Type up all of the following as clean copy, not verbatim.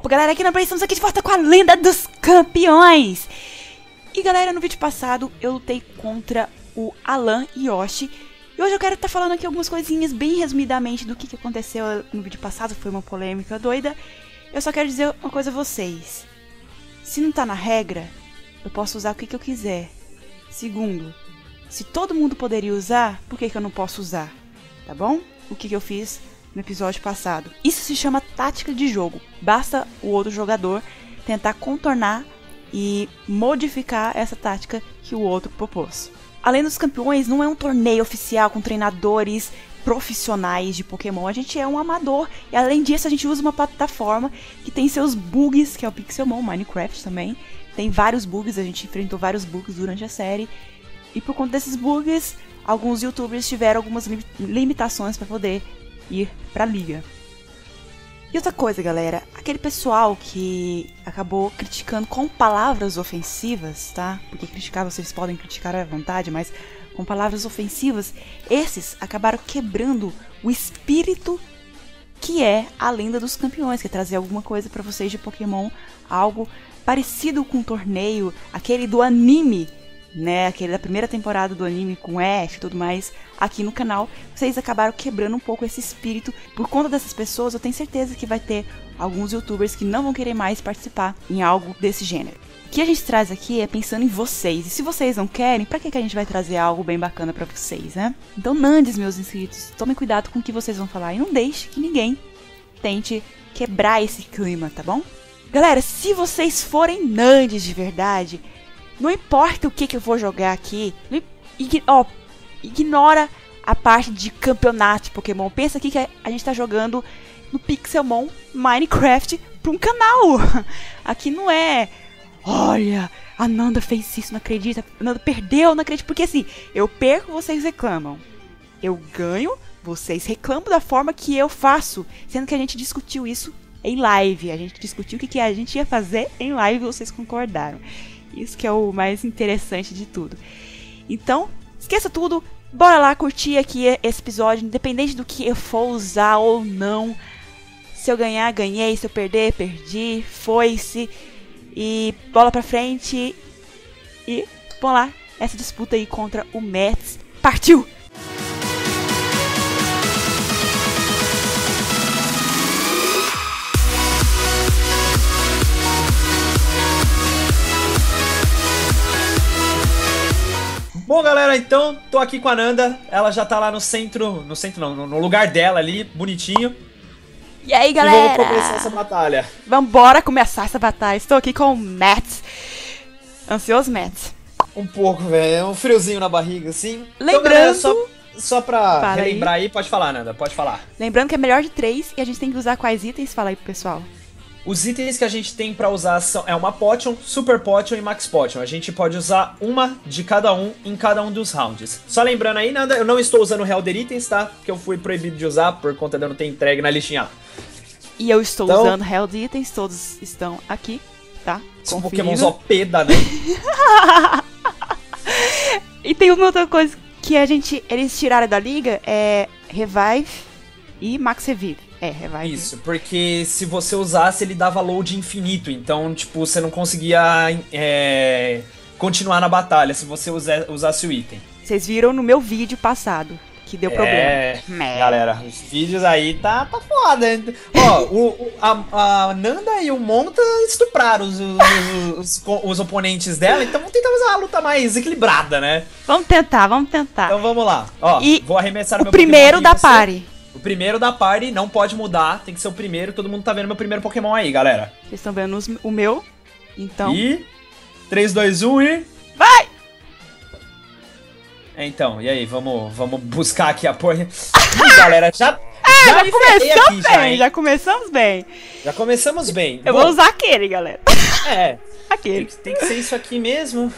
Opa, galera, aqui na Play, estamos aqui de volta com a Lenda dos Campeões. E galera, no vídeo passado eu lutei contra o Alan Yoshi. E hoje eu quero estar falando aqui algumas coisinhas bem resumidamente do que aconteceu no vídeo passado. Foi uma polêmica doida. Eu só quero dizer uma coisa a vocês. Se não tá na regra, eu posso usar o que eu quiser. Segundo, se todo mundo poderia usar, por que eu não posso usar? Tá bom? O que eu fiz no episódio passado. Isso se chama tática de jogo. Basta o outro jogador tentar contornar e modificar essa tática que o outro propôs. Além dos campeões, não é um torneio oficial com treinadores profissionais de Pokémon. A gente é um amador. E além disso, a gente usa uma plataforma que tem seus bugs, que é o Pixelmon, Minecraft também. Tem vários bugs, a gente enfrentou vários bugs durante a série. E por conta desses bugs, alguns youtubers tiveram algumas limitações para poder ir pra liga. E outra coisa, galera, aquele pessoal que acabou criticando com palavras ofensivas, tá? Porque criticar, vocês podem criticar à vontade, mas com palavras ofensivas, esses acabaram quebrando o espírito que é a Lenda dos Campeões, que é trazer alguma coisa pra vocês de Pokémon, algo parecido com um torneio, aquele do anime, né, aquele da primeira temporada do anime com F e tudo mais, aqui no canal. Vocês acabaram quebrando um pouco esse espírito. Por conta dessas pessoas, eu tenho certeza que vai ter alguns youtubers que não vão querer mais participar em algo desse gênero. O que a gente traz aqui é pensando em vocês, e se vocês não querem, pra que a gente vai trazer algo bem bacana pra vocês, né? Então, Nandes, meus inscritos, tomem cuidado com o que vocês vão falar e não deixe que ninguém tente quebrar esse clima, tá bom? Galera, se vocês forem Nandes de verdade, não importa o que eu vou jogar aqui, ignora a parte de campeonato de Pokémon. Pensa aqui que a gente tá jogando no Pixelmon Minecraft pra um canal. Aqui não é, olha, a Nanda fez isso, não acredita, a Nanda perdeu, não acredito. Porque assim, eu perco, vocês reclamam. Eu ganho, vocês reclamam da forma que eu faço. Sendo que a gente discutiu isso em live. A gente discutiu o que a gente ia fazer em live e vocês concordaram. Isso que é o mais interessante de tudo. Então, esqueça tudo. Bora lá curtir aqui esse episódio. Independente do que eu for usar ou não. Se eu ganhar, ganhei. Se eu perder, perdi. Foi-se. E bola pra frente. E vamos lá. Essa disputa aí contra o Mets. Partiu! Bom, galera, então, tô aqui com a Nanda, ela já tá lá no centro não, no lugar dela ali, bonitinho. E aí, galera? E vamos começar essa batalha. Vambora começar essa batalha. Estou aqui com o Mets. Ansioso, Mets? Um pouco, velho, é um friozinho na barriga, assim. Lembrando... Então, galera, só pra relembrar aí, pode falar, Nanda, pode falar. Lembrando que é melhor de 3 e a gente tem que usar quais itens? Fala aí pro pessoal. Os itens que a gente tem pra usar é uma Potion, Super Potion e Max Potion. A gente pode usar uma de cada um em cada um dos rounds. Só lembrando aí, Nanda, eu não estou usando Helder Itens, tá? Porque eu fui proibido de usar por conta de eu não ter entregue na listinha. E eu estou usando Helder Itens, todos estão aqui, tá? São Pokémons OP da, né? E tem uma outra coisa que eles tiraram da liga, é Revive e Max Revive. É, Revive. Isso, porque se você usasse, ele dava load infinito. Então, tipo, você não conseguia continuar na batalha se você usasse o item. Vocês viram no meu vídeo passado que deu problema. Galera, os vídeos aí tá foda. Ó, a Nanda e o Monta estupraram os oponentes dela, então vamos tentar usar uma luta mais equilibrada, né? Vamos tentar. Então vamos lá. Ó, vou arremessar o meu primeiro da party. O primeiro da party não pode mudar, tem que ser o primeiro. Todo mundo tá vendo meu primeiro Pokémon aí, galera. Vocês estão vendo o meu, então... E... 3, 2, 1 e... Vai! Então, e aí, vamos buscar aqui a porra. Ih, galera, já começamos bem. Já começamos bem. Eu vou usar aquele, galera. Aquele. Tem que ser isso aqui mesmo.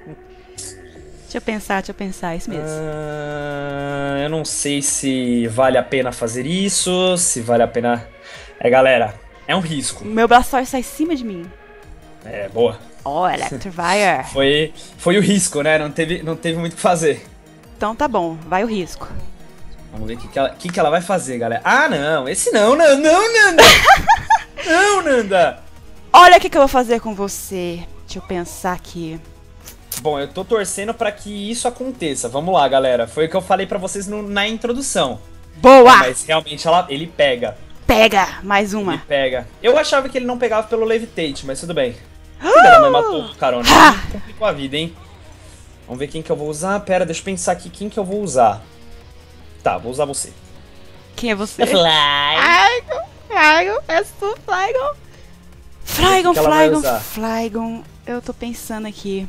Deixa eu pensar, é isso mesmo. Eu não sei se vale a pena fazer isso, se vale a pena... galera, é um risco. Meu Blastoise sai em cima de mim. Boa. Electivire. Foi o risco, né? Não teve muito o que fazer. Então tá bom, vai o risco. Vamos ver o que ela vai fazer, galera. Ah, não, esse não. Não, Nanda! Olha o que eu vou fazer com você. Deixa eu pensar aqui. Bom, eu tô torcendo pra que isso aconteça. Vamos lá, galera. Foi o que eu falei pra vocês na introdução. Boa! Mas realmente ele pega. Pega! Mais uma. Ele pega. Eu achava que ele não pegava pelo Levitate, mas tudo bem. Mas matou o carona. Complicou a vida, hein? Vamos ver quem que eu vou usar. Pera, deixa eu pensar aqui quem que eu vou usar. Tá, vou usar você. Quem é você? Flygon. Flygon, és tu, Flygon? Flygon, que ela vai Flygon, usar? Flygon. Eu tô pensando aqui.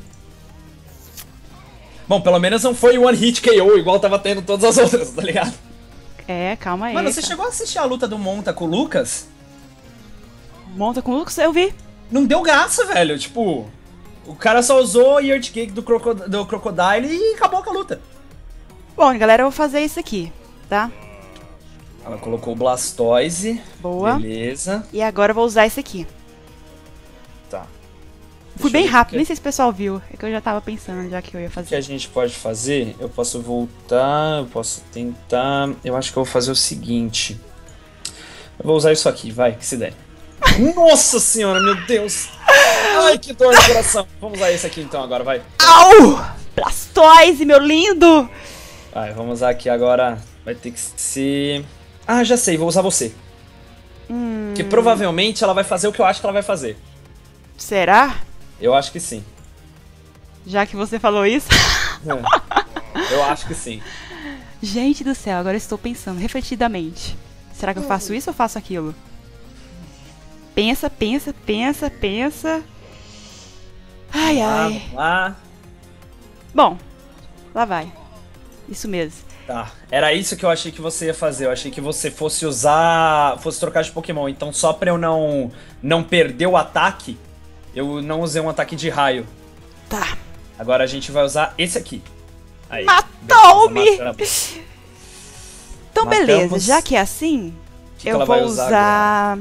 Bom, pelo menos não foi One Hit KO igual tava tendo todas as outras, tá ligado? É, calma aí. Mano, você chegou a assistir a luta do Monta com o Lucas? Monta com o Lucas, eu vi. Não deu graça, velho. Tipo, o cara só usou o Earth Cake do Crocodile e acabou com a luta. Bom, galera, eu vou fazer isso aqui, tá? Ela colocou o Blastoise. Boa. Beleza. E agora eu vou usar esse aqui. Tá. Fui Deixa bem eu ver rápido, o nem sei se o pessoal viu. É que eu já tava pensando já que eu ia que a fazer. gente pode fazer? Eu posso voltar, eu posso tentar... Eu acho que eu vou fazer o seguinte. Eu vou usar isso aqui, vai, que se der. Nossa senhora, meu Deus! Ai, que dor no coração! Vamos usar esse aqui então agora, vai. Au! Blastoise, meu lindo! Vai, vamos usar aqui agora. Vai ter que ser... Ah, já sei, vou usar você. Que provavelmente ela vai fazer o que eu acho que ela vai fazer. Será? Eu acho que sim. Já que você falou isso. Eu acho que sim. Gente do céu, agora eu estou pensando refletidamente. Será que eu faço isso ou faço aquilo? Pensa, pensa, pensa, pensa. Ai, ai. Vamos lá. Bom, lá vai. Isso mesmo. Tá, era isso que eu achei que você ia fazer. Eu achei que você fosse usar... Fosse trocar de Pokémon. Então só pra eu não perder o ataque, eu não usei um ataque de raio. Tá. Agora a gente vai usar esse aqui. Aí. Matou-me! Beleza, Então beleza, Matamos. já que é assim, que eu ela vou vai usar usar...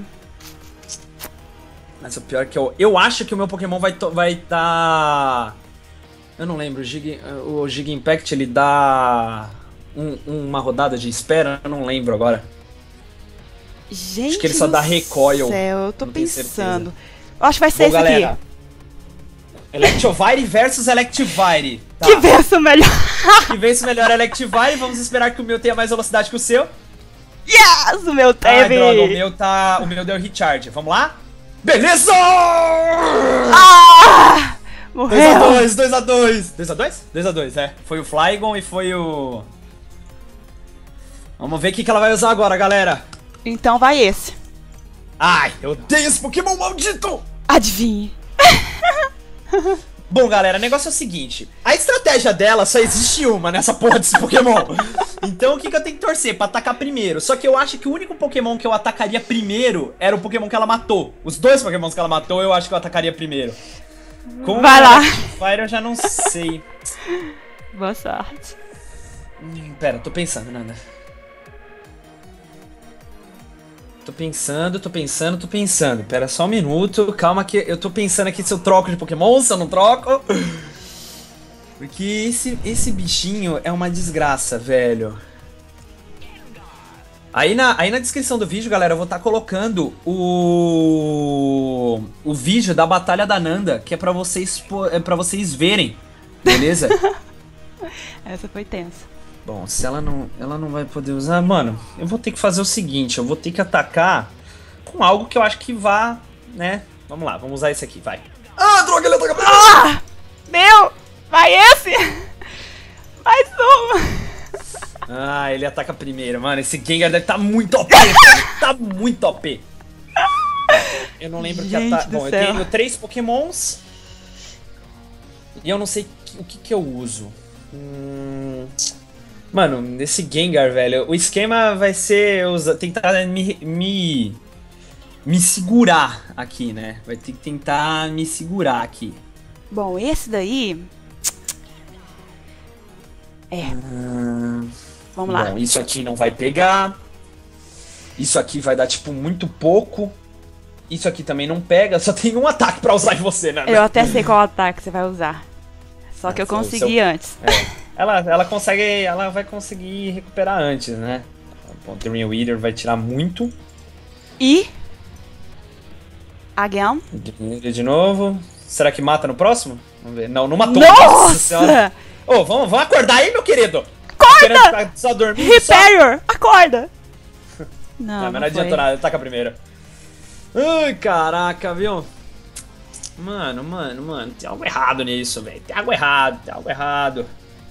Mas o pior é que eu acho que o meu Pokémon vai dar... Eu não lembro, o Giga Impact ele dá uma rodada de espera, eu não lembro agora. Gente Acho que ele só do dá recoil. céu, eu tô Não tenho pensando. Eu acho que vai ser Bom, esse galera, aqui. Electivire versus Electivire. Tá. Que verso melhor. Que vence melhor Electivire, vamos esperar que o meu tenha mais velocidade que o seu. Yes, o meu Ai, teve. droga, o meu deu recharge. Vamos lá? Beleza! Ah! Morreu. 2x2. 2x2? 2x2, é. Foi o Flygon e foi o... Vamos ver o que ela vai usar agora, galera. Então vai esse. Ai, eu odeio esse Pokémon maldito! Adivinhe. Bom, galera, o negócio é o seguinte. A estratégia dela só existe uma nessa porra desse Pokémon. Então o que eu tenho que torcer? Pra atacar primeiro. Só que eu acho que o único Pokémon que eu atacaria primeiro era o Pokémon que ela matou. Os dois Pokémons que ela matou eu acho que eu atacaria primeiro. Com Vai lá. Fire eu já não sei. Boa sorte. Pera, tô pensando, Nanda. Tô pensando. Pera só um minuto. Calma que eu tô pensando aqui se eu troco de Pokémon, se eu não troco. Porque esse bichinho é uma desgraça, velho. Aí na descrição do vídeo, galera, eu vou estar colocando o vídeo da Batalha da Nanda, que é pra vocês verem, beleza? Essa foi tensa. Bom, se ela não vai poder usar... Mano, eu vou ter que fazer o seguinte, eu vou ter que atacar com algo que eu acho que vá, né? Vamos lá, vamos usar esse aqui, vai. Ah, droga, ele ataca primeiro! Ah! Meu! Vai esse! Mais um! Ah, ele ataca primeiro, mano. Esse Gengar deve estar muito OP, velho. Tá muito OP. Eu não lembro que ataque... Bom, eu tenho 3 Pokémons. E eu não sei o que eu uso. Mano, esse Gengar, velho, o esquema vai ser tentar me segurar aqui, né? Vai ter que tentar me segurar aqui. Bom, esse daí... Vamos lá. Bom, isso aqui não vai pegar. Isso aqui vai dar, tipo, muito pouco. Isso aqui também não pega. Só tem um ataque pra usar em você, né? Eu até sei qual ataque você vai usar. Só que eu consegui antes. Ela vai conseguir recuperar antes, né? O Dream Weeder vai tirar muito. E Again. De novo. Será que mata no próximo? Vamos ver. Não, não matou. Nossa Senhora. Ô, vamos acordar aí, meu querido. Acorda! Só dormindo. Repair! Acorda! Não, Mas não adiantou nada, taca primeiro. Ai, caraca, viu? Mano. Tem algo errado nisso, velho. Tem algo errado.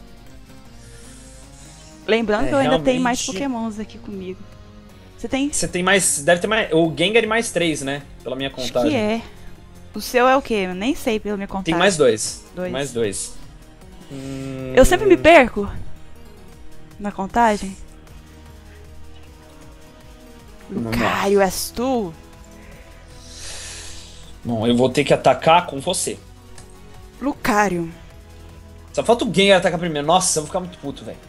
Lembrando que eu ainda realmente... tenho mais pokémons aqui comigo. Você tem? Você tem mais... Deve ter mais... O Gengar mais 3, né? Pela minha contagem. Acho que é. O seu é o quê? Eu nem sei pela minha contagem. Tem mais 2. Dois. Mais 2. Eu sempre me perco na contagem. Lucario, és tu? Bom, eu vou ter que atacar com você. Lucario. Só falta o Gengar atacar primeiro. Nossa, eu vou ficar muito puto, velho.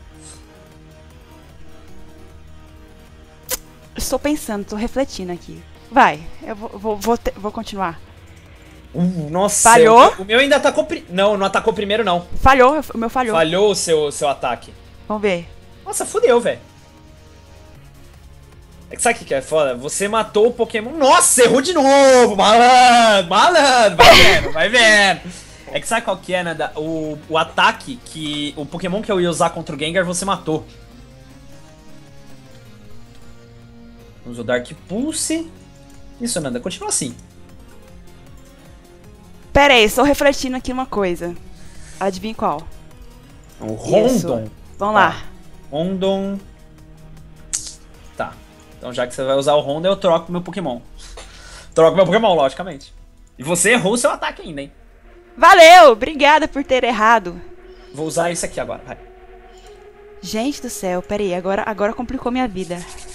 Estou pensando, estou refletindo aqui. Vai, eu vou continuar. Nossa, falhou? O meu ainda atacou... Não atacou primeiro, não. Falhou, o meu falhou. Falhou o seu ataque. Vamos ver. Nossa, fudeu, velho. É que sabe o que é foda? Você matou o Pokémon... Nossa, errou de novo! Malandro! Vai vendo! É que sabe qual que é, né? O ataque que... O Pokémon que eu ia usar contra o Gengar, você matou. Vamos usar o Dark Pulse. Isso, Nanda, continua assim. Pera aí, estou refletindo aqui uma coisa. Adivinha qual? O Rondon. Vamos lá. Rondon. Tá. Então já que você vai usar o Rondon, eu troco meu Pokémon. Troco meu Pokémon, logicamente. E você errou o seu ataque ainda, hein? Valeu! Obrigada por ter errado. Vou usar esse aqui agora, vai. Gente do céu, pera aí, agora complicou minha vida.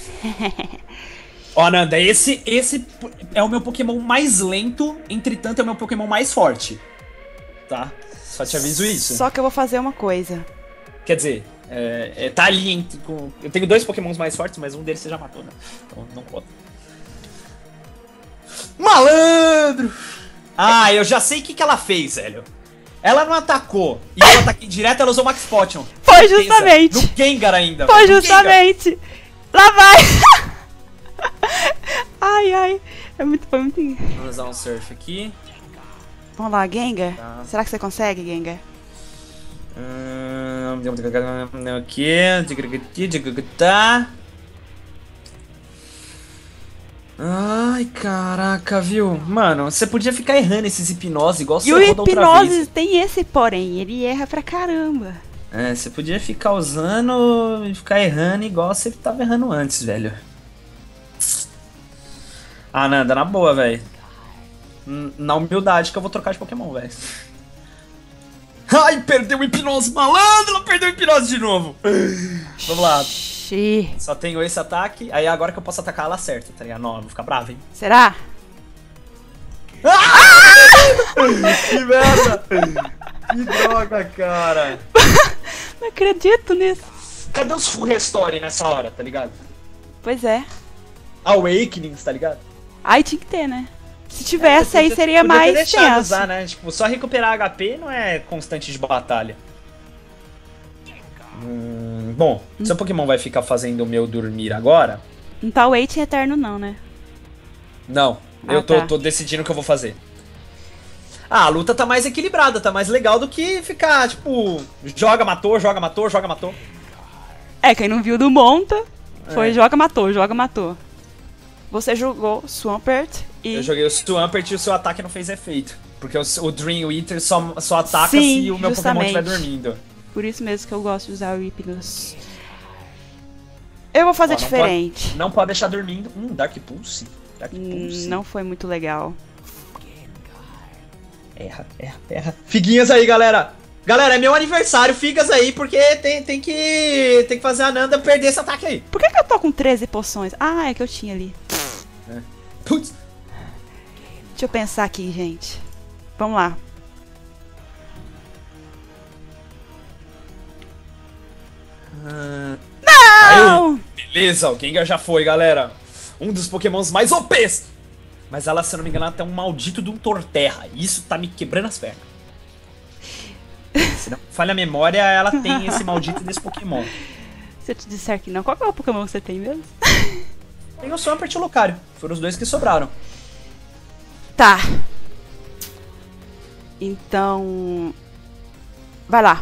Ó, Nanda, esse é o meu Pokémon mais lento, entretanto é o meu Pokémon mais forte. Tá? Só te aviso isso. Só que eu vou fazer uma coisa. Quer dizer, tá ali entre... Eu tenho 2 Pokémons mais fortes, mas um deles você já matou, né? Então não conta. Malandro! Ah, eu já sei o que ela fez, velho. Ela não atacou. E eu ataquei direto, ela usou Max Potion. Foi justamente. No Gengar ainda. Foi justamente. Lá vai. Ai. Foi muito... Vamos usar um Surf aqui. Vamos lá, Gengar. Tá. Será que você consegue, Gengar? Tá. Ai, caraca, viu? Mano, você podia ficar errando esses hipnose igual você errou da outra vez. E o hipnose tem esse porém, ele erra pra caramba. É, você podia ficar usando e ficar errando igual você tava errando antes, velho. Ah, Nanda, na boa, velho. Na humildade que eu vou trocar de Pokémon, velho. Ai, perdeu o hipnose, malandro! Ela perdeu o hipnose de novo. Vamos lá. Só tenho esse ataque, aí agora que eu posso atacar ela certa, tá ligado? Não, eu vou ficar bravo, hein? Será? Que merda! Que droga, cara! Não acredito nisso. Cadê os Full Restore nessa hora, tá ligado? Pois é. Awakenings, tá ligado? Aí tinha que ter, né? Se tivesse, aí seria mais deixado tenso. Usar, né? Tipo, só recuperar HP não é constante de batalha. Bom, seu Pokémon vai ficar fazendo o meu dormir agora? Não tá waiting eterno não, né? Não, eu tô decidindo o que eu vou fazer. Ah, a luta tá mais equilibrada, tá mais legal do que ficar, tipo, joga, matou. É, quem não viu do Monta, foi joga, matou. Você jogou Swampert e... Eu joguei o Swampert e o seu ataque não fez efeito. Porque o Dream Eater só ataca Sim, se o meu justamente. Pokémon estiver dormindo. Por isso mesmo que eu gosto de usar o Hypnos. Eu vou fazer diferente. Não pode deixar dormindo. Dark Pulse. Dark Pulse. Não foi muito legal. Erra. Figuinhas aí, galera. Galera, é meu aniversário. Figas aí, porque tem que fazer a Nanda perder esse ataque aí. Por que eu tô com 13 poções? Ah, é que eu tinha ali. Putz. Deixa eu pensar aqui, gente. Vamos lá. Não! Aí, beleza, o Gengar já foi, galera. Um dos Pokémons mais OPs. Mas ela, se eu não me engano, ela tem um maldito de um Torterra. E isso tá me quebrando as pernas. Se não falha a memória, ela tem esse maldito desse Pokémon. Se eu te disser que não, qual que é o Pokémon que você tem mesmo? Tem o Swampert e o Lucario. Foram os 2 que sobraram. Tá. Então... vai lá.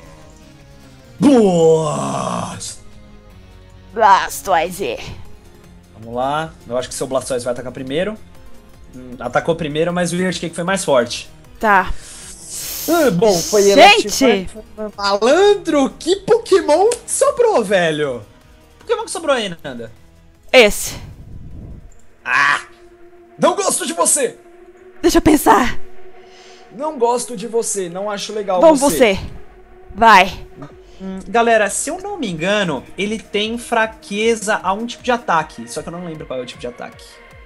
Blastoise! Blastoise. Vamos lá. Eu acho que seu Blastoise vai atacar primeiro. Atacou primeiro, mas o Weird Cake foi mais forte. Tá. Bom, foi Gente! Malandro, que Pokémon sobrou, velho? Pokémon que sobrou aí, Nanda? Esse. Ah! Não gosto de você! Deixa eu pensar. Não gosto de você, não acho legal Bom, você. Vai. Galera, se eu não me engano, ele tem fraqueza a um tipo de ataque. Só que eu não lembro qual é o tipo de ataque.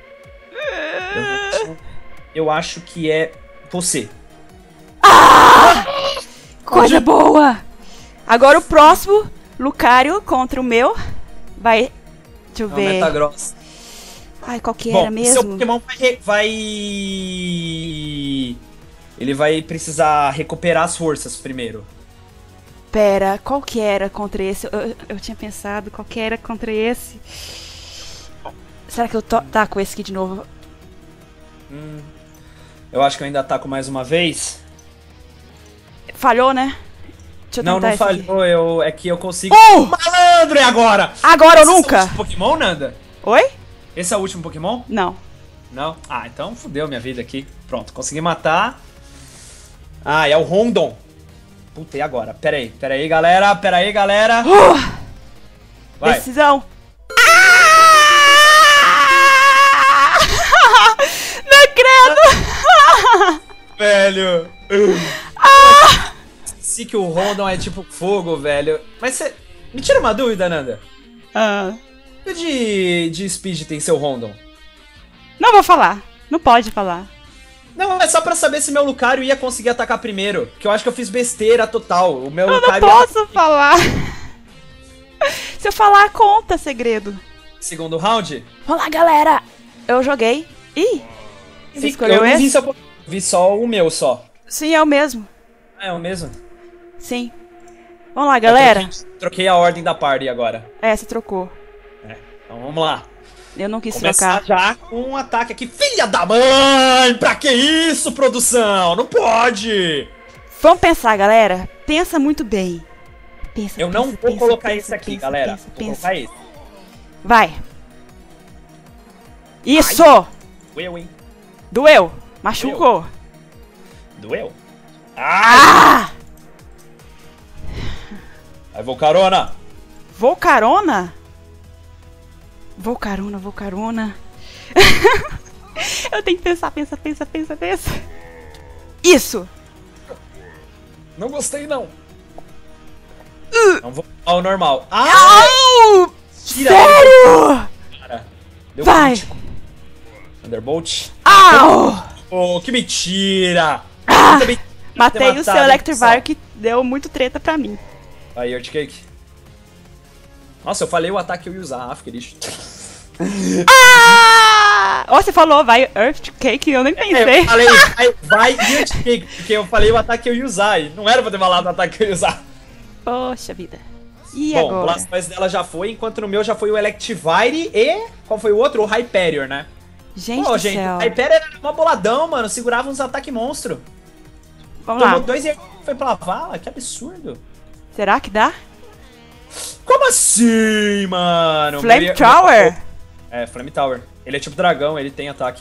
Eu acho que é você. Coisa boa. Agora o próximo, Lucario contra o meu. Vai. Deixa eu ver. Metagross. Ai, qual que Bom, era mesmo? seu Pokémon ele vai precisar recuperar as forças primeiro. Pera, qual que era contra esse? Eu tinha pensado qual que era contra esse. Será que eu taco esse aqui de novo? Eu acho que eu ainda ataco mais uma vez. Falhou, né? Deixa eu Não, tentar não esse aqui. falhou. É que eu consigo... Malandro, é agora! Agora ou Esse nunca? é o último Pokémon, Nanda? Oi? Esse é o último Pokémon? Não. Não? Ah, então fudeu minha vida aqui. Pronto, consegui matar. Ah, é o Rondon. Puta, e agora? Pera aí, galera. Vai. Decisão. Não credo! Velho. Esqueci que o Rondon é tipo fogo, velho. Mas você... Me tira uma dúvida, Nanda. E de Speed tem seu Rondon? Não vou falar. Não pode falar. Não, é só pra saber se meu Lucario ia conseguir atacar primeiro. Que eu acho que eu fiz besteira total. O meu Eu não Lucario posso falar. Se eu falar, conta segredo. Segundo round? Vamos lá, galera. Eu joguei. Ih, você escolheu eu não vi esse? seu... Vi só o meu, só. Sim, é o mesmo. É o mesmo? Sim. Vamos lá, galera. Troquei a ordem da party agora. É, você trocou. Então vamos lá. Eu não quis Começar trocar. já com um ataque aqui. Filha da mãe! Pra que isso, produção? Não pode! Vamos pensar, galera. Pensa muito bem. Pensa, Eu não pensa, vou pensa, colocar pensa, esse aqui, pensa, galera. pensa, Vou pensa. colocar esse. Vai. Isso! Doeu, hein? Doeu. Machucou. Doeu? Ah! Aí, Volcarona. Volcarona? Volcarona. Eu tenho que pensar, pensa. Isso! Não gostei, não. Não vou ao normal. Au! Tira Sério? Cara. Deu Vai. crítico. Thunderbolt. Au! Oh, que mentira! Ah! Eu também Matei ter o matado, seu hein, Electivire pessoal. que deu muito treta pra mim. Aí, Earthquake. Nossa, eu falei o ataque que eu ia usar. Ah, fiquei lixo. Ah! Ó, você falou, vai Earthquake, eu nem pensei. Eu falei, vai Earthquake, porque eu falei o ataque que eu ia usar. E não era pra ter falado o ataque que eu ia usar. Poxa vida. E Bom, o agora? Blastoise dela já foi, enquanto no meu já foi o Electivire e... Qual foi o outro? O Hyperior, né? Gente Pô, do gente, céu. o Hyperior era uma boladão, mano. Segurava uns ataques monstro. Vamos Tomou lá. 2 e foi pra vala. Que absurdo. Será que dá? Como assim, mano? Flame Tower? É, Flame Tower. Ele é tipo dragão, ele tem ataque.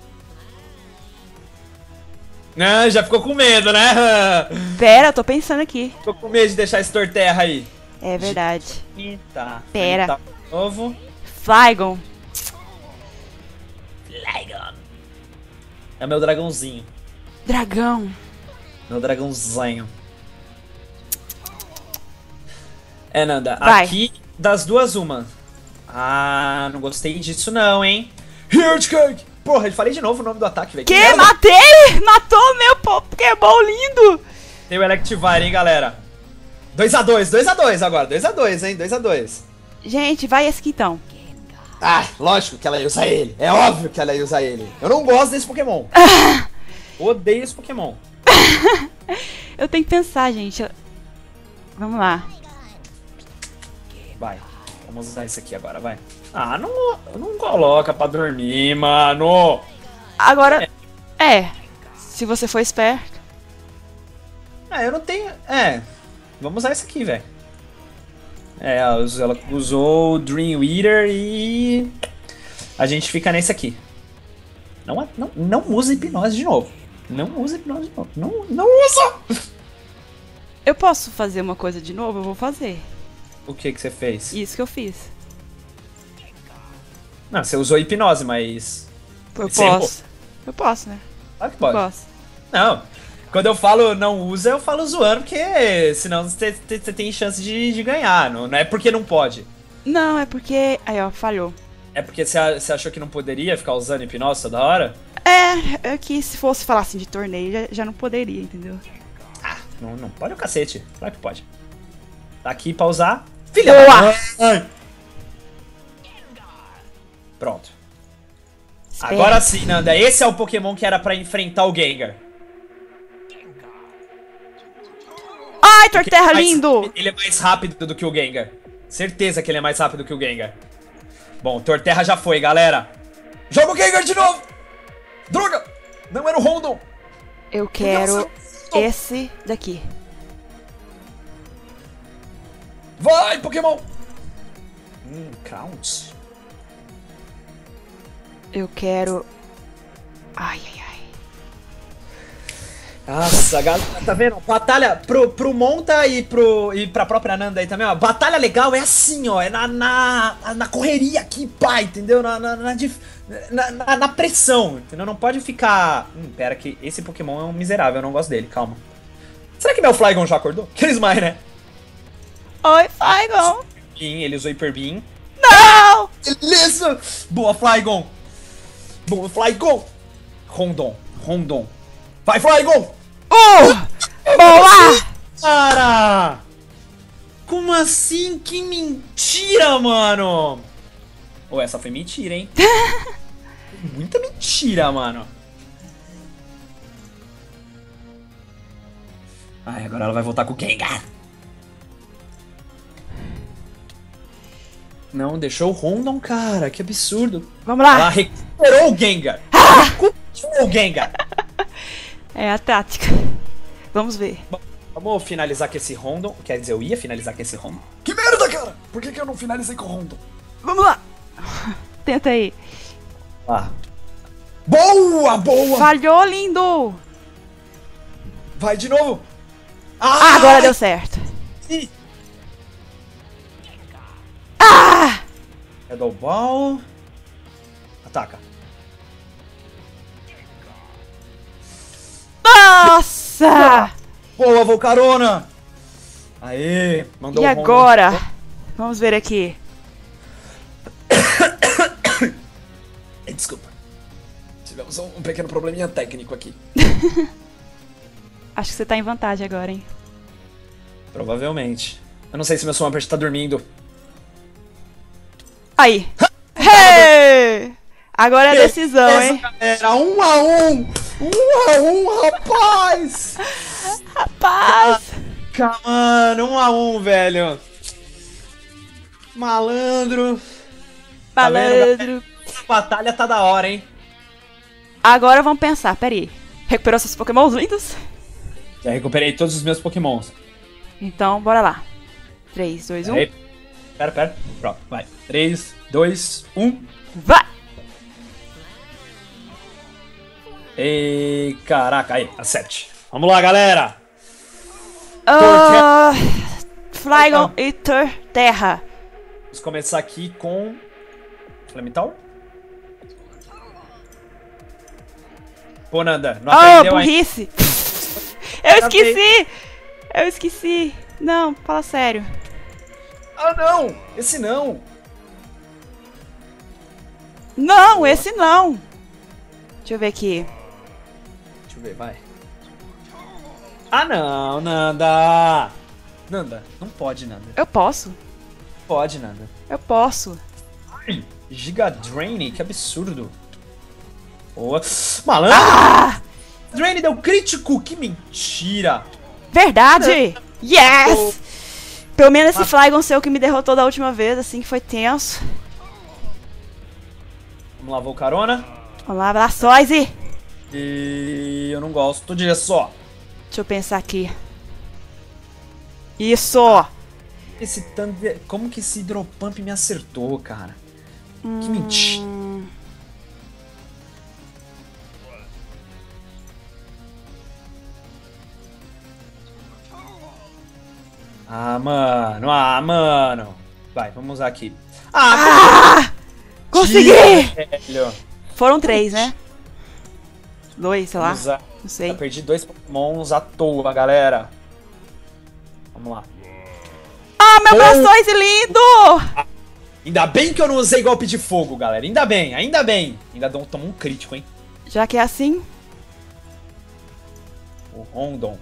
Ah, já ficou com medo, né? Pera, eu tô pensando aqui. Ficou com medo de deixar esse Torterra aí. É verdade. Eita. Pera. Flame Tower de novo. Flygon. Flygon. É meu dragãozinho. Dragão. Meu dragãozinho. É, Nanda, Vai. aqui das duas uma. Ah, não gostei disso não, hein? Earthquake! Porra, eu falei de novo o nome do ataque, velho. Que? merda. Matei! Matou meu Pokémon lindo! Tem o Electivire, hein, galera? 2x2 agora. 2x2, hein? 2x2. Gente, vai esse aqui então. Ah, lógico que ela ia usar ele. É óbvio que ela ia usar ele. Eu não gosto desse Pokémon. Odeio esse Pokémon. Eu tenho que pensar, gente. Vamos lá. Vai. Vamos usar esse aqui agora, vai. Ah, não coloca pra dormir, mano. Agora, É, se você for esperto. Eu não tenho... vamos usar esse aqui, velho. Ela usou o Dream Eater e... a gente fica nesse aqui. Não usa hipnose de novo. Não usa hipnose de novo. Não usa! Eu posso fazer uma coisa de novo? Eu vou fazer. O que você fez? Isso que eu fiz. Não, você usou hipnose, mas... Eu Você posso. Eu posso, né? Claro que Eu pode. posso. Não, quando eu falo não usa, eu falo zoando, porque senão você tem chance de ganhar. Não é porque não pode. Não, é porque... Aí, ó, falhou. É porque você achou que não poderia ficar usando hipnose toda hora? É que se fosse falar assim de torneio, já não poderia, entendeu? Não pode o cacete. Claro que pode. Tá aqui pra usar. Filha Boa! da mãe! Pronto. Esperto. Agora sim, Nanda. Esse é o Pokémon que era pra enfrentar o Gengar. Ai, Torterra lindo! Ele é mais rápido do que o Gengar. Certeza que ele é mais rápido que o Gengar. Bom, Torterra já foi, galera. Joga o Gengar de novo! Droga! Não era o Rondon! Eu quero esse daqui. Vai, Pokémon! Crowns. Eu quero... Ai. Nossa, galera, tá vendo? Batalha pro Monta e pra própria Nanda aí também, ó. Batalha legal é assim, ó. É na correria aqui, pá, entendeu? Na pressão, entendeu? Não pode ficar... pera que esse Pokémon é um miserável, eu não gosto dele, calma. Será que meu Flygon já acordou? Aqueles mais, né? Oi, Flygon! Ele usou Hyper Beam. Não! Beleza! Boa, Flygon! Boa, Flygon! Rondon. Vai, Flygon! Boa! Cara! Como assim? Que mentira, mano! Essa foi mentira, hein? Muita mentira, mano. Ai, agora ela vai voltar com o Gengar. Não, deixou o Rondon, cara. Que absurdo. Vamos lá! Ela recuperou o Gengar. Recuperou o Gengar. É a tática. Vamos ver. Bom, vamos finalizar com esse Rondon. Quer dizer, eu ia finalizar com esse Rondon. Que merda, cara! Por que eu não finalizei com o Rondon? Vamos lá! Tenta aí. Ah. Boa! Falhou, lindo! Vai de novo. Ah, agora deu certo. Sim. Ah! Shadow Ball. Ataca. Nossa! Boa, Volcarona! Aê, mandou E o Rondon. agora? Vamos ver aqui. Desculpa. Tivemos um pequeno probleminha técnico aqui. Acho que você tá em vantagem agora, hein? Provavelmente. Eu não sei se meu Swampert tá dormindo. Aí. Hey! Agora é a decisão, hein? Era 1-1! 1-1, rapaz! Rapaz! Mano, 1-1, velho. Malandro. Tá vendo, Malandro. essa batalha tá da hora, hein? Agora vamos pensar, peraí. Recuperou seus pokémons lindos? Já recuperei todos os meus pokémons. Então, bora lá. 3, 2, 1. Aí, pera. Pronto, vai. 3, 2, 1. Vai! Ei, caraca, aí, acerte. Vamos lá, galera. Flygon e Torterra. Vamos começar aqui com... Flametal? Pô, Nanda, não aprendeu ainda. Burrice! Eu esqueci! Não, fala sério. Ah, não! Esse não! Não, esse não! Deixa eu ver aqui. Deixa eu ver, vai. Ah, não, Nanda! Nanda, não pode, Nanda. Eu posso. Pode, Nanda. Eu posso. Giga Drain, que absurdo. Boa. Malandro! Ah! Drain deu crítico, que mentira! Verdade! Yes! Pelo menos esse Flygon seu que me derrotou da última vez, assim, que foi tenso. Vamos lá, Volcarona. Vamos lá, Blastoise! E eu não gosto disso. Deixa eu pensar aqui. Isso! Esse Thunder... Como que esse Hidropump me acertou, cara? Que mentira. Ah, mano. Vai, vamos usar aqui. Consegui! Velho. Foram 3, né? 2, sei lá. Vamos usar. Não sei. Eu perdi 2 Pokémons à toa, galera. Vamos lá. Ah, meu Blastoise lindo! Ainda bem que eu não usei golpe de fogo, galera. Ainda bem. Ainda tomou um crítico, hein? Já que é assim, O Rondon.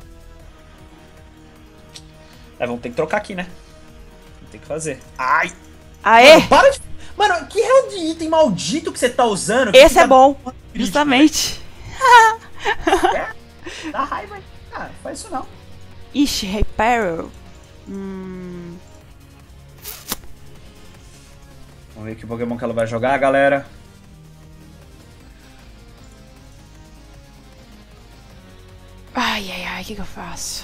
Vamos ter que trocar aqui, né? Vamos ter que fazer. Ai! aê! Mano, para de... Mano, que raio de item maldito que você tá usando? que Esse fica é bom, crítico, justamente. velho? Dá raiva, hein? Ah, faz isso não. Ixi, Reparo. Vamos ver que Pokémon que ela vai jogar, galera. Ai, o que eu faço?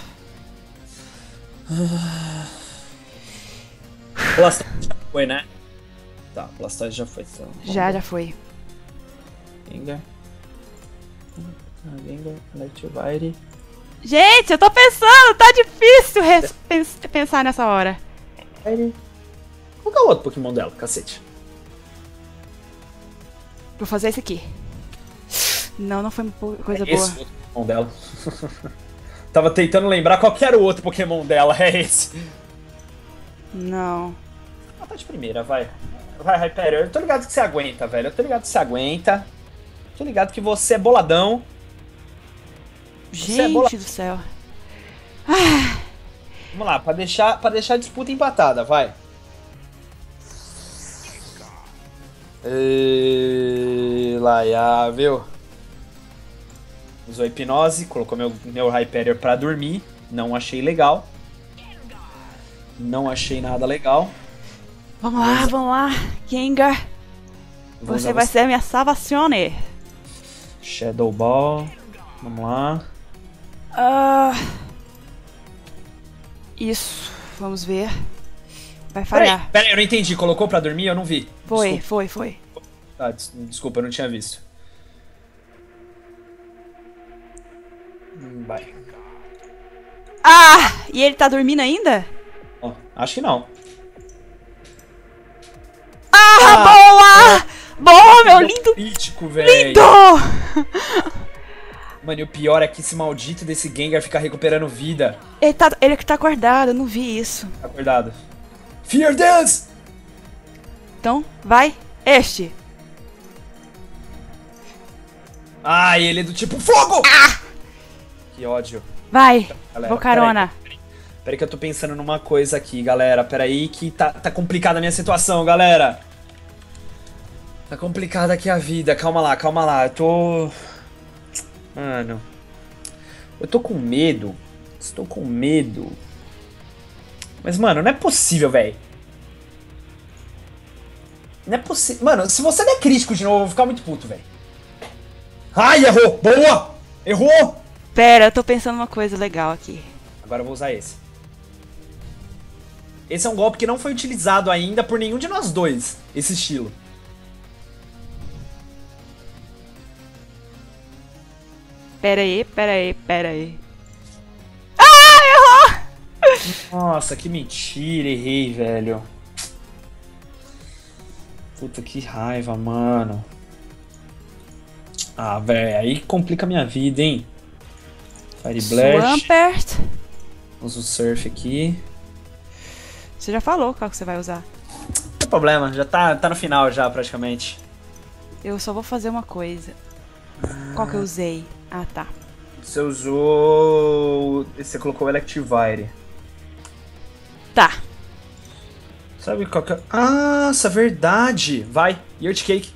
Blastoise já foi, né? Tá, Blastoise já foi. Então. Já foi. Gengar. Gengar, Electivire. Gente, eu tô pensando, tá difícil pensar nessa hora. Qual que é o outro Pokémon dela, cacete? Vou fazer esse aqui. Não foi uma coisa Esse boa. outro Pokémon dela. Tava tentando lembrar qual que era o outro Pokémon dela, é esse. Não. Ah, tá de primeira, vai. Vai, Hyperior. Eu tô ligado que você aguenta, velho. Eu tô ligado que você aguenta. Tô ligado que você é boladão. Gente do céu. Vamos lá, pra deixar a disputa empatada, vai. Laia, viu? Usou hipnose, colocou meu Hyperior pra dormir. Não achei legal. Não achei nada legal. Vamos lá. Gengar. Você vai ser a minha salvacione. Shadow Ball. Vamos lá. Isso. Vamos ver. Vai falhar. Peraí, eu não entendi. Colocou pra dormir? Eu não vi. Foi. Ah, desculpa, eu não tinha visto. Vai. E ele tá dormindo ainda? Ó, acho que não. Boa! Boa, meu lindo! Crítico, velho. Lindo! Mano, e o pior é que esse maldito desse Gengar fica recuperando vida. Ele que tá acordado, eu não vi isso. Tá acordado. Fear Dance! Então, vai. Este. Ele é do tipo fogo! Que ódio. Vai. Galera, Vou carona. Peraí que eu tô pensando numa coisa aqui, galera. Peraí que tá complicada a minha situação, galera. Tá complicada aqui a vida. Calma lá. Eu tô... Mano... Eu tô com medo. Estou com medo. Mas, mano, não é possível, velho. Não é possível. Mano, se você der crítico de novo, eu vou ficar muito puto, velho. Ai, errou! Boa! Errou! Pera, eu tô pensando uma coisa legal aqui. Agora eu vou usar esse. Esse é um golpe que não foi utilizado ainda por nenhum de nós dois. Esse estilo. Pera aí. Errou! Nossa, que mentira, errei, velho. Puta, que raiva, mano. Velho, aí complica a minha vida, hein. Fire Blast. Swampert. Usa o Surf aqui. Você já falou qual que você vai usar. Não tem problema, já tá no final já, praticamente. Eu só vou fazer uma coisa. Qual que eu usei? Tá. Você usou... Você colocou o Electivire. Tá. Sabe qual que é? Nossa, verdade. Vai, Earth Cake.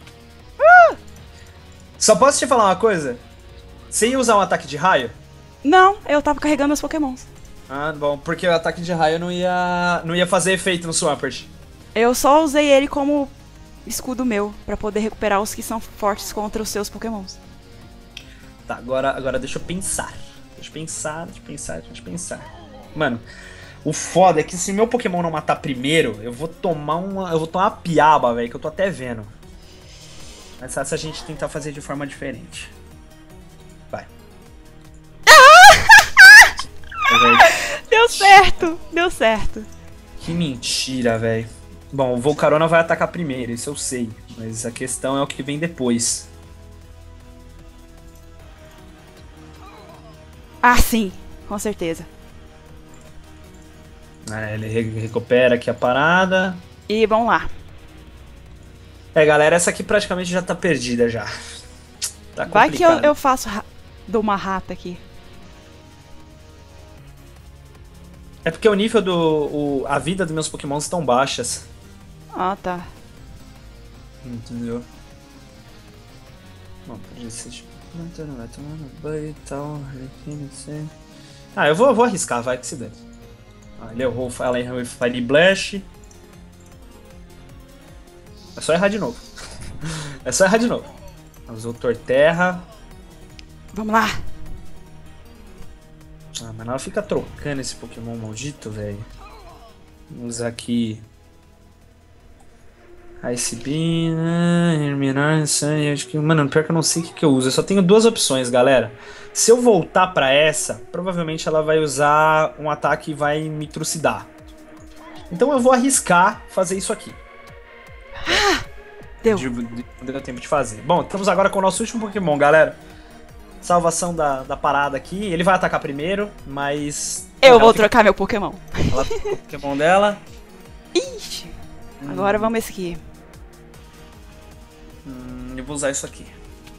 Só posso te falar uma coisa? Você ia usar um ataque de raio? Não, eu tava carregando meus pokémons. Bom, porque o ataque de raio não ia fazer efeito no Swampert. Eu só usei ele como escudo meu, pra poder recuperar os que são fortes contra os seus pokémons. Tá, agora deixa eu pensar. Deixa eu pensar. Mano, o foda é que se meu Pokémon não matar primeiro, eu vou tomar uma piaba, velho, que eu tô até vendo. Mas se a gente tentar fazer de forma diferente. Vai. Deu certo. Que mentira, velho. Bom, o Volcarona vai atacar primeiro, isso eu sei. Mas a questão é o que vem depois. Ah, sim, com certeza. Ele recupera aqui a parada. E vamos lá. Galera, essa aqui praticamente já tá perdida já. Tá complicado. Vai que eu faço... Dou uma rata aqui. É porque o nível a vida dos meus Pokémons estão baixas. Ah, tá. Entendeu? Bom, pode ser tipo... Não vai tomando banho e tal. Eu vou arriscar, vai que se dane. Ele errou o Fire Blast. É só errar de novo. Usou Torterra. Vamos lá. Mas ela fica trocando esse Pokémon maldito, velho. Vamos usar aqui... Ice Beam, Herminar, acho que... Mano, pior que eu não sei o que eu uso. Eu só tenho duas opções, galera. Se eu voltar pra essa, provavelmente ela vai usar um ataque e vai me trucidar. Então eu vou arriscar fazer isso aqui. Deu. Deu tempo de fazer. Bom, estamos agora com o nosso último Pokémon, galera. Salvação da parada aqui. Ele vai atacar primeiro, mas... Eu vou trocar meu Pokémon. Ela troca o Pokémon dela. Ixi. Agora vamos esse aqui. Eu vou usar isso aqui.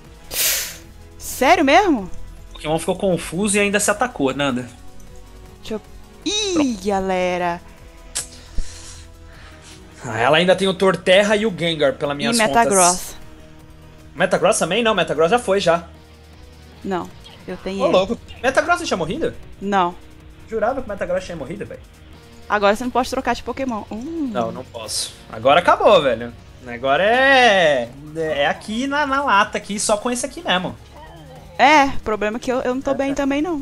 Sério mesmo? O Pokémon ficou confuso e ainda se atacou, Nanda. Deixa eu... Ih, galera. Ela ainda tem o Torterra e o Gengar, pela minha contas. E Metagross. Metagross também? Não, Metagross já foi, já. Não, eu tenho Ô, ele. louco. Metagross não tinha morrido? Não. Jurava que o Metagross tinha morrido, velho. Agora você não pode trocar de Pokémon. Não posso. Agora acabou, velho. Agora é aqui na lata, aqui, só com esse aqui mesmo. O problema é que eu não tô bem também, não.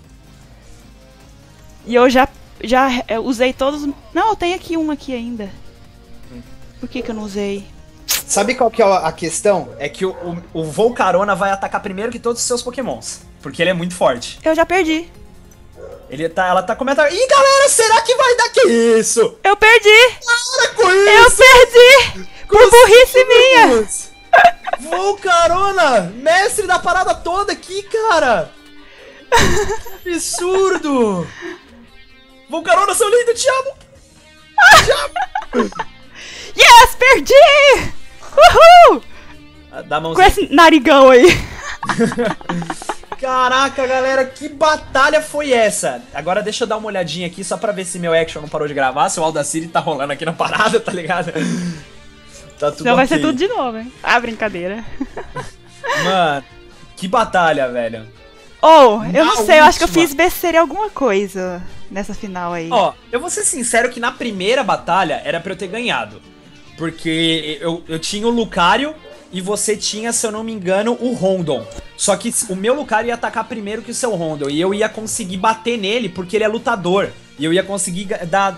E eu já usei todos... Não, eu tenho aqui um aqui ainda. Por que eu não usei? Sabe qual que é a questão? É que o Volcarona vai atacar primeiro que todos os seus Pokémons. Porque ele é muito forte. Eu já perdi. Ela tá comentando. Ih, galera, será que vai dar que isso? Eu perdi! Para com isso! Eu perdi! Por burrice minha! Volcarona! Mestre da parada toda aqui, cara! Que absurdo! Volcarona, seu lindo, te amo! Yes, perdi! Uhul! Dá a Com mãozinha. esse narigão aí. Caraca, galera, que batalha foi essa? Agora deixa eu dar uma olhadinha aqui só pra ver se meu action não parou de gravar, se o Audacity tá rolando aqui na parada, tá ligado? Tá tudo Então vai ser ok. tudo de novo, hein? Ah, brincadeira. Mano, que batalha, velho. Eu não sei, eu acho que eu última. fiz besteira em alguma coisa nessa final aí. Eu vou ser sincero que na primeira batalha era pra eu ter ganhado. Porque eu tinha o Lucario e você tinha, se eu não me engano, o Rondon. Só que o meu Lucario ia atacar primeiro que o seu Rondon. E eu ia conseguir bater nele porque ele é lutador. E eu ia conseguir dar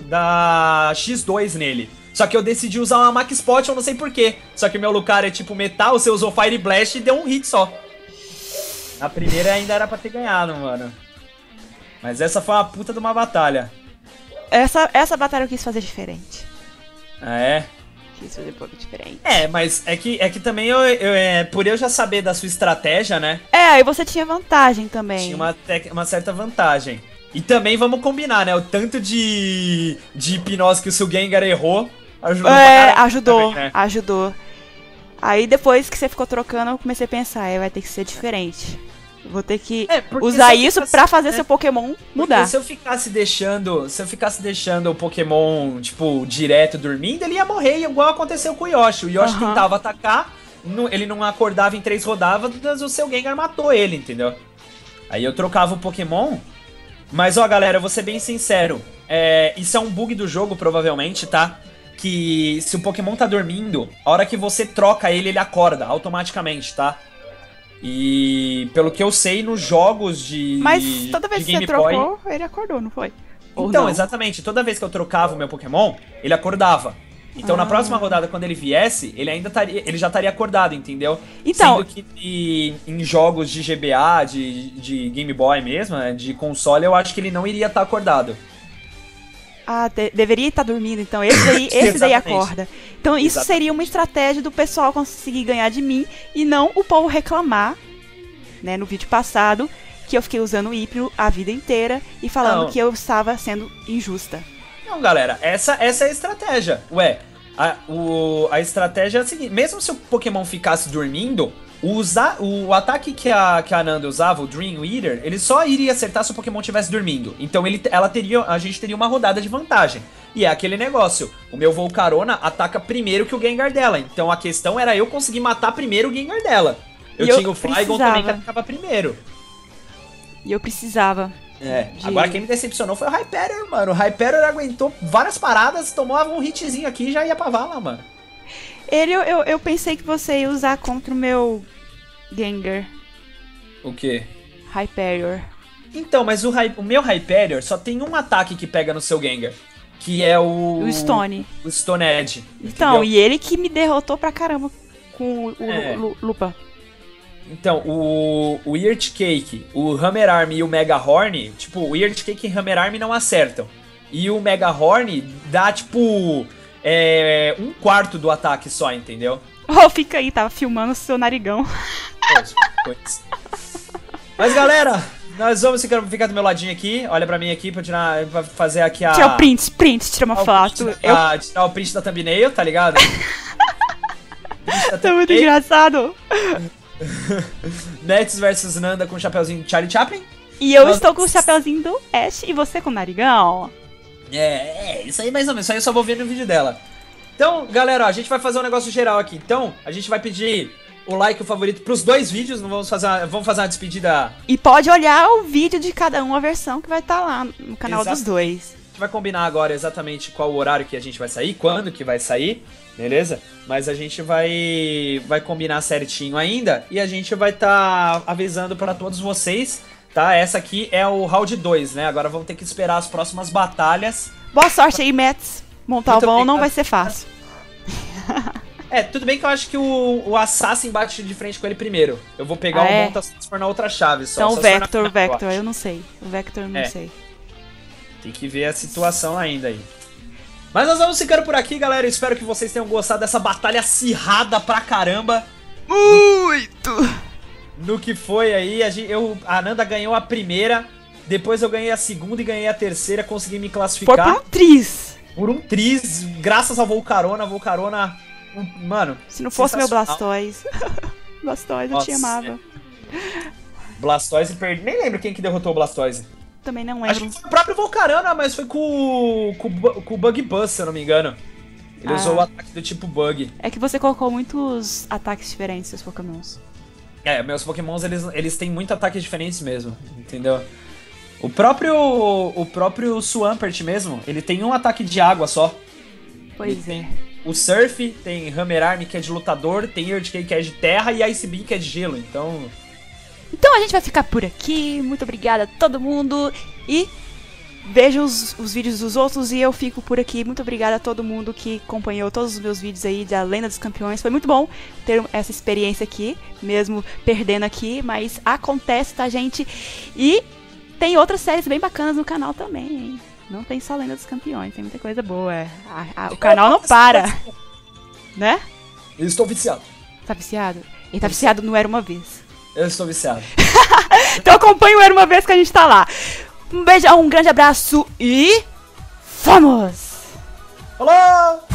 X2 nele. Só que eu decidi usar uma Max Potion, não sei porquê. Só que o meu Lucario é tipo metal, você usou Fire Blast e deu um hit só. Na primeira ainda era pra ter ganhado, mano. Mas essa foi uma puta de uma batalha. Essa batalha eu quis fazer diferente. Ah, é? Quis fazer um pouco diferente. Mas é que também por eu já saber da sua estratégia, né? Aí você tinha vantagem também. Tinha uma certa vantagem. E também vamos combinar, né? O tanto de hipnose que o seu Gengar errou ajudou pra caralho ajudou, também, né? ajudou. Aí depois que você ficou trocando, eu comecei a pensar, vai ter que ser diferente. Eu vou ter que porque usar se eu isso ficasse- pra fazer seu Pokémon mudar. Porque se eu ficasse deixando o Pokémon, tipo, direto dormindo, ele ia morrer, igual aconteceu com o Yoshi. O Yoshi Aham. tentava atacar, ele não acordava em 3 rodadas, o seu Gengar matou ele, entendeu? Aí eu trocava o Pokémon. Mas, ó, galera, eu vou ser bem sincero. Isso é um bug do jogo, provavelmente, tá? Que se o Pokémon tá dormindo, a hora que você troca ele, ele acorda automaticamente, tá? E pelo que eu sei, nos jogos de Mas toda vez de que você Game Boy... trocou, ele acordou, não foi? Ou Então, não? exatamente. Toda vez que eu trocava o meu Pokémon, ele acordava. Então, na próxima rodada, quando ele viesse, ele já estaria acordado, entendeu? Então... Sendo que em jogos de GBA, de Game Boy mesmo, né, de console, eu acho que ele não iria estar acordado. Ah, deveria estar dormindo, então esse daí acorda. Então isso seria uma estratégia do pessoal conseguir ganhar de mim e não o povo reclamar, né, no vídeo passado, que eu fiquei usando o hipno a vida inteira e falando que eu estava sendo injusta. Não, galera, essa é a estratégia. Ué, a estratégia é a seguinte, mesmo se o Pokémon ficasse dormindo, o ataque que a Nanda usava, o Dream Eater, ele só iria acertar se o Pokémon estivesse dormindo. Então a gente teria uma rodada de vantagem. E é aquele negócio, o meu Volcarona ataca primeiro que o Gengar dela. Então a questão era eu conseguir matar primeiro o Gengar dela. Eu tinha o Flygon também que atacava primeiro. E eu precisava. Agora quem me decepcionou foi o Hyperior, mano. O Hyperior aguentou várias paradas, tomou um hitzinho aqui e já ia pra vala, mano. Eu pensei que você ia usar contra o meu Gengar. O quê? Hyperior. Então, mas o meu Hyperior só tem um ataque que pega no seu Gengar. Que é o Stone. O Stone Edge. Então, e ele que me derrotou pra caramba com o Lupa. Então, o Weird Cake, o Hammer Arm e o Mega Horn, tipo, o Weird Cake e Hammer Arm não acertam. E o Mega Horn dá, tipo, 1/4 do ataque só, entendeu? Oh, fica aí, tava filmando o seu narigão. Mas, galera, nós vamos ficar do meu ladinho aqui. Olha pra mim aqui pra fazer aqui a... Tira o print, tira uma foto. Tirar o print da thumbnail, tá ligado? Tá muito engraçado. Nets versus Nanda com o chapeuzinho de Charlie Chaplin. E eu estou com o chapeuzinho do Ash e você com o narigão. Isso aí mais ou menos. Isso aí eu só vou ver no vídeo dela. Então, galera, ó, a gente vai fazer um negócio geral aqui. Então, a gente vai pedir o like, o favorito pros 2 vídeos. Vamos fazer uma despedida. E pode olhar o vídeo de cada um, a versão que vai estar lá no canal dos dois. A gente vai combinar agora exatamente qual o horário que a gente vai sair, quando que vai sair, beleza? Mas a gente vai combinar certinho ainda e a gente vai estar avisando pra todos vocês, tá? Essa aqui é o round 2, né? Agora vamos ter que esperar as próximas batalhas. Boa sorte aí, Mets. Montar o bom não vai ser fácil. Tudo bem que eu acho que o Assassin bate de frente com ele primeiro. Eu vou pegar o Monta se for na outra chave só. Então só o Vector, eu não sei. O Vector eu não sei. Tem que ver a situação ainda aí. Mas nós vamos ficando por aqui, galera. Espero que vocês tenham gostado dessa batalha acirrada pra caramba. Muito! No que foi aí, a Nanda ganhou a primeira, depois eu ganhei a segunda e ganhei a terceira, consegui me classificar. Por um tris! Por um tris, graças ao Volcarona. Mano, se não fosse meu Blastoise. Blastoise, eu te amava. Blastoise perdi. Nem lembro quem que derrotou o Blastoise. Também não lembro. Acho que foi o próprio Volcarona, mas foi com o Bug Buzz, se eu não me engano. Ele usou o ataque do tipo Bug. É que você colocou muitos ataques diferentes nos Pokémons. Meus Pokémons, eles têm muito ataques diferentes mesmo, entendeu? O próprio Swampert mesmo, ele tem um ataque de água só. Pois é. O Surf tem Hammer Arm, que é de lutador, tem Earthquake, que é de terra, e Ice Beam, que é de gelo, então a gente vai ficar por aqui. Muito obrigada a todo mundo. E veja os vídeos dos outros e eu fico por aqui. Muito obrigada a todo mundo que acompanhou todos os meus vídeos aí da Lenda dos Campeões. Foi muito bom ter essa experiência aqui, mesmo perdendo aqui, mas acontece, tá, gente? E tem outras séries bem bacanas no canal também, hein? Não tem só Lenda dos Campeões, tem muita coisa boa. O canal não para, né? Eu estou viciado. Tá viciado? Ele tá viciado no Era Uma Vez. Eu estou viciado. Então acompanhe o Era Uma Vez que a gente tá lá. Um beijão, um grande abraço e... Vamos! Falou!